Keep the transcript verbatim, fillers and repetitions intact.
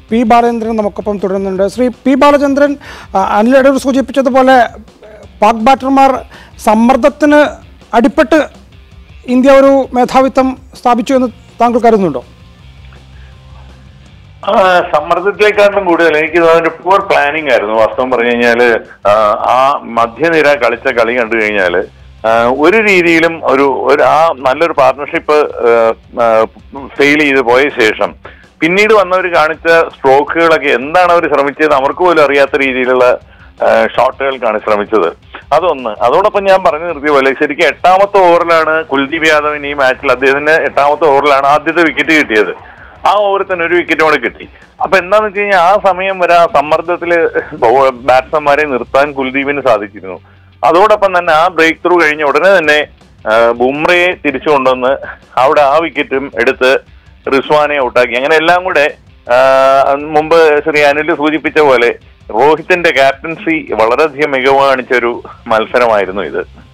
P Balachandran നമുക്കൊപ്പം തുടരുന്നുണ്ട്. Shri P Balachandran, Anil Edoor സൂചിപ്പിച്ചതുപോലെ പാക് ബാറ്റർമാർ സമ്മർദ്ദത്തിന് അടിപ്പെട്ട് ഇന്ത്യ ഒരു മേധാവിത്വം സ്ഥാപിച്ചു എന്ന് താങ്കൾ കരുതുന്നുണ്ടോ? സമ്മർദ്ദത്തിലേക്കാളും കൂടുതൽ എനിക്ക് തോന്നുന്നു പൂർ പ്ലാനിങ് ആയിരുന്നു. വാസ്തവം പറഞ്ഞു കഴിഞ്ഞാല് ആ മധ്യനിര കളിച്ച കളി കണ്ടു കഴിഞ്ഞാല് ഒരു രീതിയിലും ഒരു ഒരു ആ നല്ലൊരു പാർട്ണർഷിപ്പ് ഫെയിൽ ചെയ്ത് പോയ ശേഷം പിന്നീട് വന്നവർ കാണിച്ച സ്ട്രോക്കുകളൊക്കെ എന്താണ് അവർ ശ്രമിച്ചത് അവർക്ക് പോലും അറിയാത്ത രീതിയിലുള്ള ഷോട്ടുകൾക്കാണ് ശ്രമിച്ചത്. അതൊന്ന്. അതോടൊപ്പം ഞാൻ പറഞ്ഞു നിർത്തിയ പോലെ ശരിക്കും എട്ടാമത്തെ ഓവറിലാണ് കുൽദീപ് യാദവിന് ഈ മാച്ചിൽ അദ്ദേഹത്തിന് എട്ടാമത്തെ ഓവറിലാണ് ആദ്യത്തെ വിക്കറ്റ് കിട്ടിയത്. ആ ഓവറിൽ തന്നെ ഒരു വിക്കറ്റ് കൂടെ കിട്ടി. അപ്പൊ എന്താന്ന് വെച്ച് കഴിഞ്ഞാൽ ആ സമയം വരെ ആ സമ്മർദ്ദത്തില് ബാറ്റ്സ്മാൻമാരെ നിർത്താൻ കുൽദീപിന് സാധിച്ചിരുന്നു. അതോടൊപ്പം തന്നെ ആ ബ്രേക്ക് ത്രൂ കഴിഞ്ഞ ഉടനെ തന്നെ ബുംറയെ തിരിച്ചു കൊണ്ടുവന്ന് അവിടെ ആ വിക്കറ്റും എടുത്ത് റിസ്വാനെ ഔട്ടാക്കി. അങ്ങനെ എല്ലാം കൂടെ മുമ്പ് ശ്രീ അനിൽ സൂചിപ്പിച്ച പോലെ രോഹിത്തിന്റെ ക്യാപ്റ്റൻസി വളരെയധികം മികവ് കാണിച്ച ഒരു മത്സരമായിരുന്നു ഇത്.